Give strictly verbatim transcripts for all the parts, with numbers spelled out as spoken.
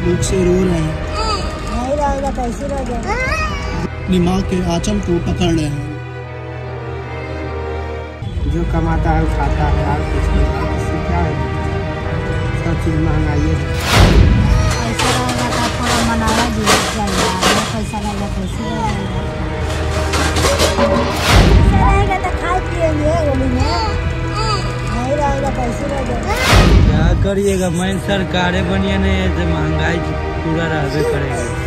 भूख से रो रहे हैं, नहीं रहेगा कैसे रहेगा। अपनी माँ के आंचल को पकड़ रहे हैं। जो कमाता है वो खाता है, और कुछ नहीं। इससे क्या है, सब चीज़ महंगाई है। पैसा रहेगा तो थोड़ा मनाया जी जाएगा, पैसा रहेगा कैसे रहेगा। पैसा रहेगा तो खाए पिएंगे होली में, नहीं रहेगा कैसे रहेगा। क्या करिएगा, मैं सरकारें बनिए नहीं है तो महंगाई पूरा रहबे करेगी।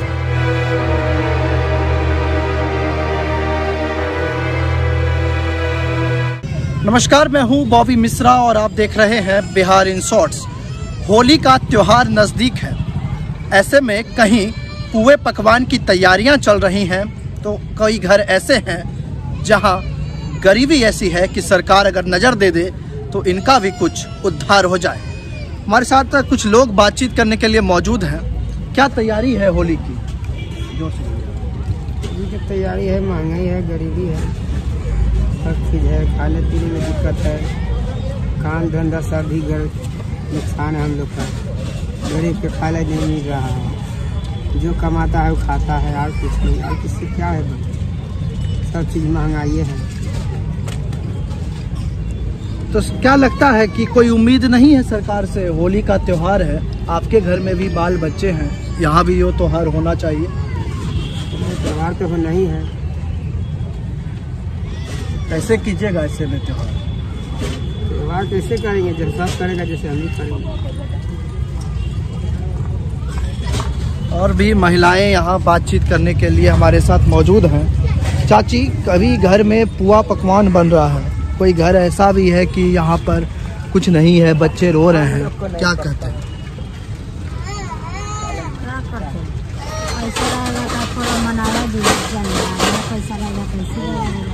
नमस्कार, मैं हूं बॉबी मिश्रा और आप देख रहे हैं बिहार इन शॉर्ट्स। होली का त्योहार नज़दीक है, ऐसे में कहीं पुए पकवान की तैयारियां चल रही हैं तो कई घर ऐसे हैं जहां गरीबी ऐसी है कि सरकार अगर नज़र दे दे तो इनका भी कुछ उद्धार हो जाए। हमारे साथ कुछ लोग बातचीत करने के लिए मौजूद हैं। क्या तैयारी है होली की? होली की तैयारी है, महंगाई है, गरीबी है, सब चीज़ है, खाने पीने में दिक्कत है, काम धंधा सब भी नुकसान है हम लोग का। गरीब के खाने नहीं मिल रहा है, जो कमाता है वो खाता है, और कुछ नहीं। और किससे क्या है, सब चीज़ महंगाई है। तो क्या लगता है कि कोई उम्मीद नहीं है सरकार से? होली का त्योहार है, आपके घर में भी बाल बच्चे हैं, यहाँ भी ये त्योहार होना चाहिए। त्योहार तो नहीं है, कैसे कीजिएगा ऐसे में त्योहार? त्योहार कैसे करेंगे, जब सब करेगा जैसे हम भी करेंगे। और भी महिलाएं यहाँ बातचीत करने के लिए हमारे साथ मौजूद हैं। चाची, कभी घर में पुआ पकवान बन रहा है, कोई घर ऐसा भी है कि यहाँ पर कुछ नहीं है, बच्चे रो रहे हैं, क्या कहते हैं? क्या करते हैं, पैसा रहेगा तो थोड़ा मनाया जी जाएगा, पैसा रहेगा कैसे रहेगा।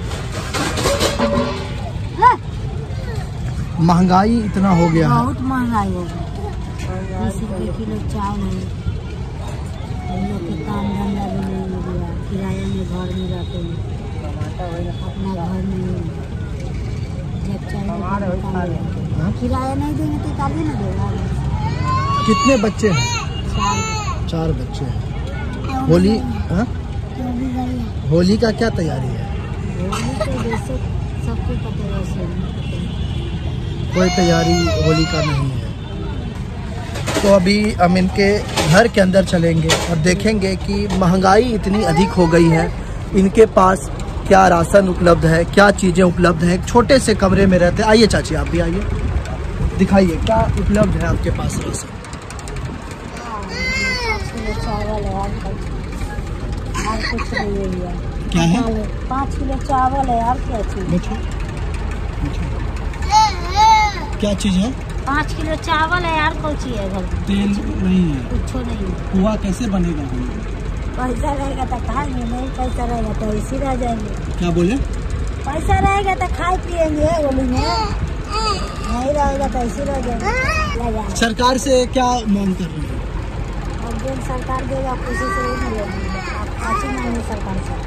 महंगाई इतना हो गया है, बहुत महंगाई हो गई। बीस रुपये किलो चावल है, हम लोग के काम धंधा भी नहीं मिल गया, किराया में घर में रहते हैं, अपना घर में जब चाहिए किराया नहीं देंगे तो काली ना देगा। कितने बच्चे हैं? चार चार बच्चे हैं। होली हाँ? होली का क्या तैयारी है? होली तो जैसे सबको पता है, वैसे कोई तैयारी होली का नहीं है। तो अभी हम इनके घर के अंदर चलेंगे और देखेंगे कि महंगाई इतनी अधिक हो गई है, इनके पास क्या राशन उपलब्ध है, क्या चीज़ें उपलब्ध हैं। एक छोटे से कमरे में रहते हैं। आइए चाची, आप भी आइए, दिखाइए क्या उपलब्ध है आपके पास राशन। चावल है, और कुछ नहीं है। क्या है? पाँच किलो चावल है, और क्या चीज़? क्या चीज़ है? पाँच किलो चावल है, यार कौन चीज है घर में? तेल नहीं है, कुछ नहीं। पुआ कैसे बनेगा? पैसा रहेगा तो खाएंगे, नहीं पैसा रहेगा तो ऐसे रह जाएंगे। क्या बोले? पैसा रहेगा तो खाए पिएंगे होली में, नहीं रहेगा तो ऐसे रह जाएंगे। सरकार से क्या मांग कर रही है? और जो सरकार देगा खुशी से ही मिलेगा, अच्छी नहीं है सरकार से।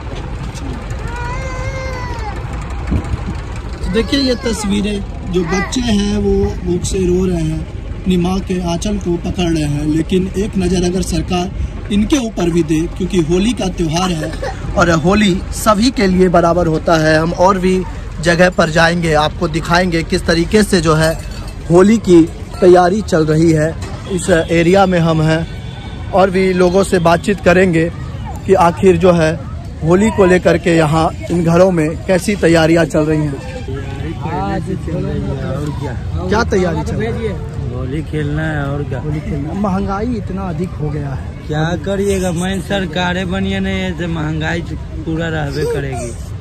तो देखिए ये तस्वीरें, जो बच्चे हैं वो भूख से रो रहे हैं, अपनी माँ के आंचल को पकड़ रहे हैं, लेकिन एक नज़र अगर सरकार इनके ऊपर भी दे, क्योंकि होली का त्यौहार है और होली सभी के लिए बराबर होता है। हम और भी जगह पर जाएंगे, आपको दिखाएंगे किस तरीके से जो है होली की तैयारी चल रही है। इस एरिया में हम हैं और भी लोगों से बातचीत करेंगे कि आखिर जो है होली को लेकर के यहाँ इन घरों में कैसी तैयारियाँ चल रही हैं। और क्या क्या तैयारी चल रही है? होली खेलना है, और क्या होली खेलना। महंगाई इतना अधिक हो गया है, क्या करिएगा, मैं सरकारें बनिए नहीं है तो महंगाई पूरा रहबे करेगी।